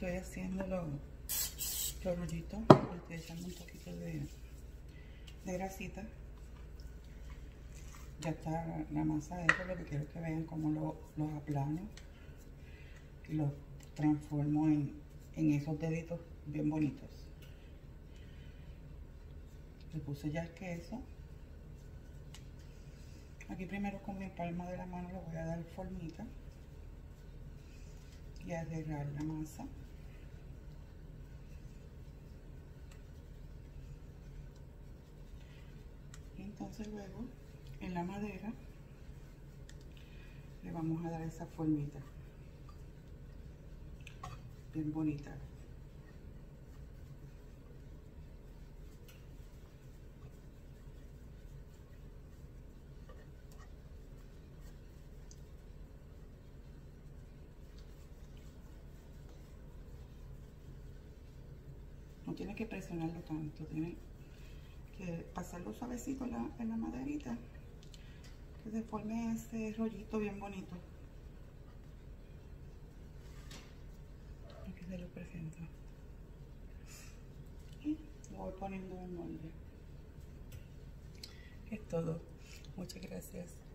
estoy haciendo los rollitos, le estoy echando un poquito de grasita. Ya está la masa hecha, lo que quiero es que vean cómo los aplano y los transformo en esos deditos bien bonitos. Le puse ya el queso. Aquí primero con mi palma de la mano le voy a dar formita y a agregar la masa. Y entonces luego en la madera le vamos a dar esa formita bien bonita. No tiene que presionarlo tanto, tiene que pasarlo suavecito en la maderita, que se forme ese rollito bien bonito. Aquí se lo presento. Y lo voy poniendo en el molde. Es todo. Muchas gracias.